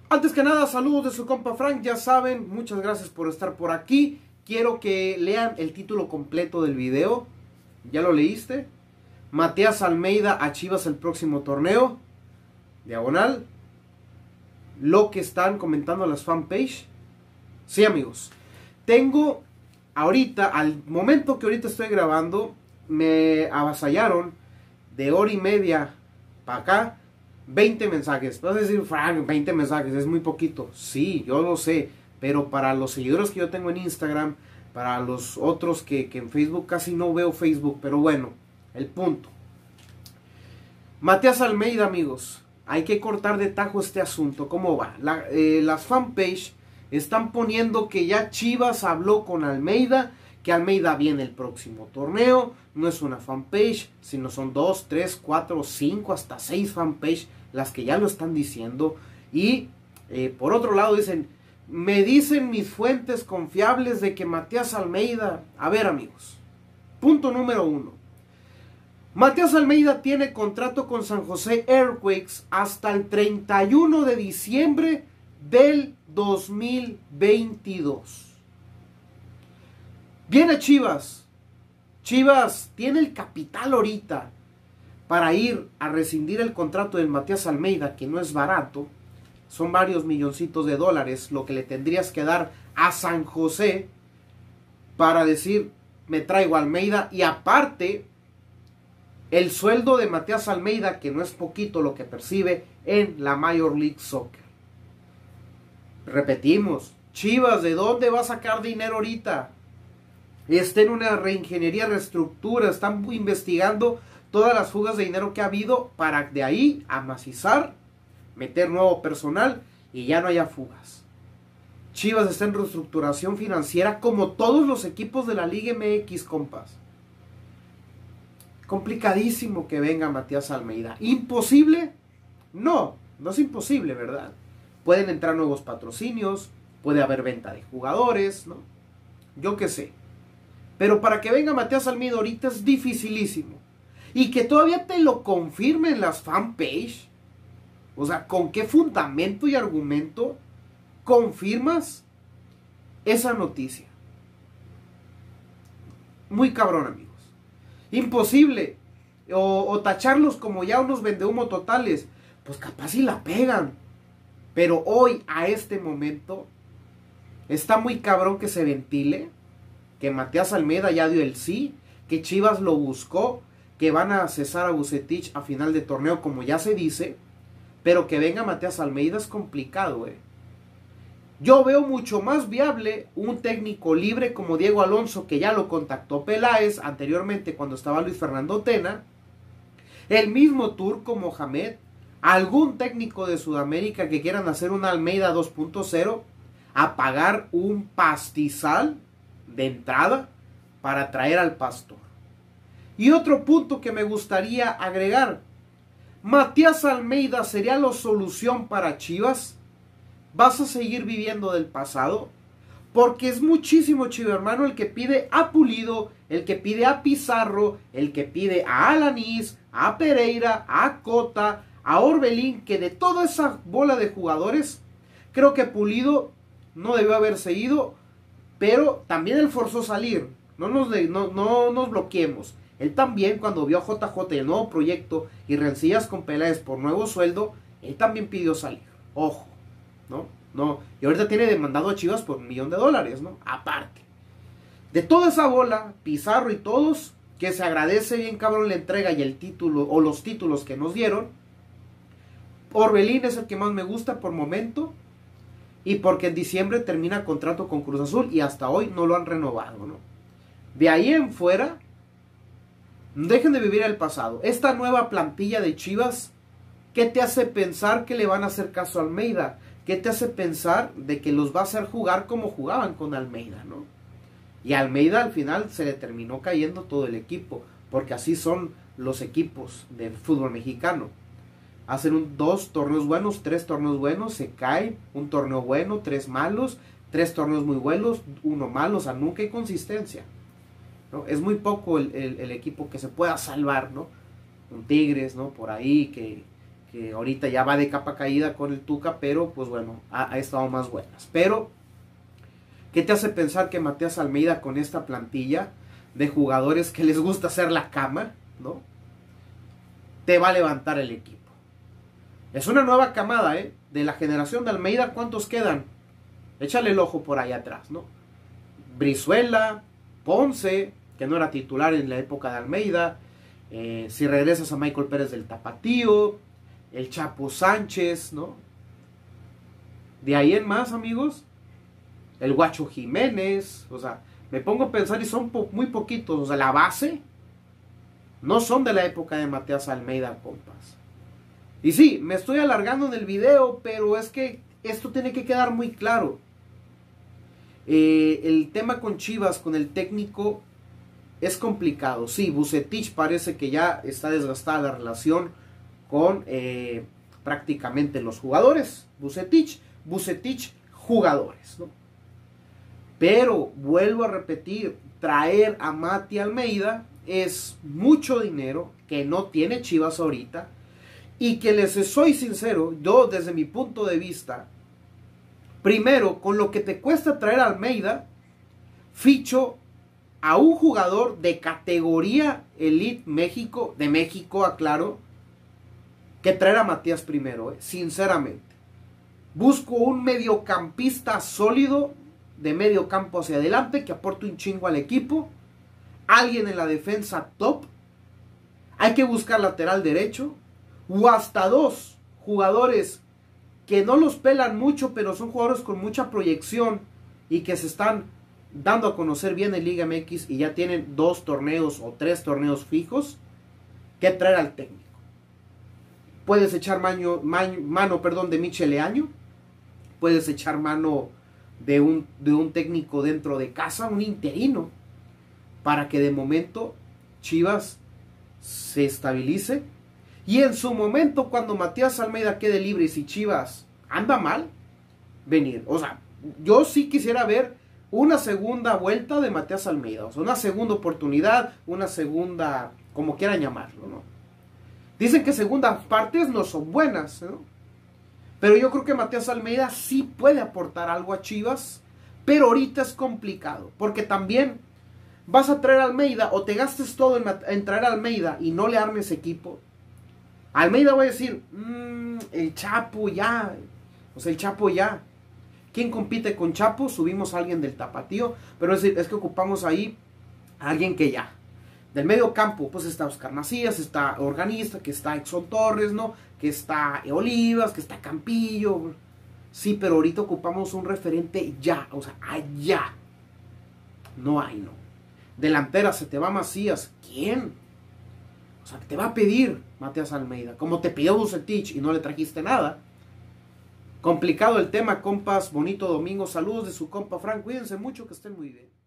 Antes que nada, saludos de su compa Frank, ya saben, muchas gracias por estar por aquí. Quiero que lean el título completo del video. ¿Ya lo leíste? Matías Almeida a Chivas el próximo torneo. Diagonal. Lo que están comentando las fanpage. Sí, amigos. Tengo ahorita, al momento que ahorita estoy grabando, me avasallaron de hora y media para acá 20 mensajes. Vas a decir, Frank, 20 mensajes, es muy poquito. Sí, yo lo sé, pero para los seguidores que yo tengo en Instagram, para los otros que en Facebook, casi no veo Facebook, pero bueno, el punto. Matías Almeida, amigos, hay que cortar de tajo este asunto. ¿Cómo va? Las fanpage están poniendo que ya Chivas habló con Almeida, que Almeida viene el próximo torneo. No es una fanpage, sino son 2, 3, 4, 5, hasta 6 fanpage las que ya lo están diciendo. Y por otro lado dicen, me dicen mis fuentes confiables de que Matías Almeida... A ver, amigos, punto número 1. Matías Almeida tiene contrato con San José Earthquakes hasta el 31 de diciembre del 2022. Viene Chivas. Chivas tiene el capital ahorita para ir a rescindir el contrato del Matías Almeida, que no es barato. Son varios milloncitos de dólares lo que le tendrías que dar a San José para decir, me traigo a Almeida. Y aparte, el sueldo de Matías Almeida, que no es poquito lo que percibe en la Major League Soccer. Repetimos, Chivas, ¿de dónde va a sacar dinero ahorita? Está en una reingeniería, reestructura, están investigando todas las fugas de dinero que ha habido para de ahí amacizar, meter nuevo personal y ya no haya fugas. Chivas está en reestructuración financiera como todos los equipos de la Liga MX, compas. Complicadísimo que venga Matías Almeida. ¿Imposible? No, no es imposible, ¿verdad? Pueden entrar nuevos patrocinios, puede haber venta de jugadores, ¿no? Yo qué sé. Pero para que venga Matías Almeida ahorita es dificilísimo. Y que todavía te lo confirmen las fanpage. O sea, ¿con qué fundamento y argumento confirmas esa noticia? Muy cabrón, amigos. Imposible. O tacharlos como ya unos vendehumo totales. Pues capaz si la pegan. Pero hoy, a este momento, está muy cabrón que se ventile. Que Matías Almeida ya dio el sí. Que Chivas lo buscó. Que van a cesar a Vucetich a final de torneo, como ya se dice. Pero que venga Matías Almeida es complicado, Yo veo mucho más viable un técnico libre como Diego Alonso, que ya lo contactó Peláez anteriormente cuando estaba Luis Fernando Tena. El mismo Turco Mohamed. Algún técnico de Sudamérica que quieran hacer una Almeida 2.0 a pagar un pastizal de entrada para traer al Pastor. Y otro punto que me gustaría agregar. Matías Almeida sería la solución para Chivas. ¿Vas a seguir viviendo del pasado? Porque es muchísimo, chivo hermano, el que pide a Pulido, el que pide a Pizarro, el que pide a Alanís, a Pereira, a Cota, a Orbelín, que de toda esa bola de jugadores, creo que Pulido no debió haberse ido, pero también él forzó salir. No nos bloqueemos. Él también, cuando vio a JJ y el nuevo proyecto y rencillas con Peláez por nuevo sueldo, él también pidió salir. Ojo, ¿no? Y ahorita tiene demandado a Chivas por $1 millón, ¿no? Aparte. De toda esa bola, Pizarro y todos, que se agradece bien cabrón la entrega y el título, o los títulos que nos dieron. Orbelín es el que más me gusta por momento. Y porque en diciembre termina contrato con Cruz Azul y hasta hoy no lo han renovado, ¿no? De ahí en fuera, dejen de vivir el pasado. Esta nueva plantilla de Chivas, ¿qué te hace pensar que le van a hacer caso a Almeida? ¿Qué te hace pensar de que los va a hacer jugar como jugaban con Almeida, no? Y a Almeida al final se le terminó cayendo todo el equipo, porque así son los equipos del fútbol mexicano. Hacen 2 torneos buenos, 3 torneos buenos, se caen, un torneo bueno, 3 malos, 3 torneos muy buenos, 1 malo, o sea, nunca hay consistencia, ¿no? Es muy poco el equipo que se pueda salvar, ¿no? Un Tigres, ¿no? Por ahí, que que ahorita ya va de capa caída con el Tuca, pero pues bueno, ha estado más buenas. Pero, ¿qué te hace pensar que Matías Almeida con esta plantilla de jugadores que les gusta hacer la cama, ¿no?, te va a levantar el equipo? Es una nueva camada, de la generación de Almeida. ¿Cuántos quedan? Échale el ojo por ahí atrás, ¿no? Brizuela, Ponce, que no era titular en la época de Almeida. Si regresas a Michael Pérez del Tapatío, el Chapo Sánchez, ¿no? De ahí en más, amigos, el Guacho Jiménez. O sea, me pongo a pensar y son muy poquitos. O sea, la base no son de la época de Matías Almeida, compas. Y sí, me estoy alargando en el video, pero es que esto tiene que quedar muy claro. El tema con Chivas, con el técnico, es complicado. Sí, Vucetich parece que ya está desgastada la relación con prácticamente los jugadores. Vucetich, jugadores, ¿no? Pero, vuelvo a repetir, traer a Mati Almeida es mucho dinero que no tiene Chivas ahorita. Y que les soy sincero, yo desde mi punto de vista, primero, con lo que te cuesta traer a Almeida, ficho a un jugador de categoría Elite México, de México, aclaro, que traer a Matías primero, sinceramente. Busco un mediocampista sólido, de medio campo hacia adelante, que aporte un chingo al equipo. Alguien en la defensa top. Hay que buscar lateral derecho. O hasta 2 jugadores que no los pelan mucho, pero son jugadores con mucha proyección y que se están dando a conocer bien en Liga MX y ya tienen 2 torneos o 3 torneos fijos que traer al técnico. Puedes echar mano de Michel Leaño, puedes echar mano de un técnico dentro de casa, un interino, para que de momento Chivas se estabilice. Y en su momento, cuando Matías Almeida quede libre y si Chivas anda mal, venir. O sea, yo sí quisiera ver una segunda vuelta de Matías Almeida. O sea, una segunda oportunidad, una segunda, como quieran llamarlo, ¿no? Dicen que segundas partes no son buenas, ¿no? Pero yo creo que Matías Almeida sí puede aportar algo a Chivas. Pero ahorita es complicado. Porque también vas a traer a Almeida o te gastes todo en traer a Almeida y no le armes equipo. Almeida va a decir, el Chapo ya, o sea, el Chapo ya. ¿Quién compite con Chapo? Subimos a alguien del Tapatío, pero es que ocupamos ahí a alguien que ya. Del medio campo, pues está Oscar Macías, está Organista, que está Exxon Torres, ¿no? Que está Olivas, que está Campillo. Sí, pero ahorita ocupamos un referente ya, o sea, allá. No hay, no. Delantera, se te va Macías. ¿Quién? O sea, te va a pedir Matías Almeida, como te pidió Vucetich y no le trajiste nada. Complicado el tema, compas. Bonito domingo. Saludos de su compa Frank. Cuídense mucho, que estén muy bien.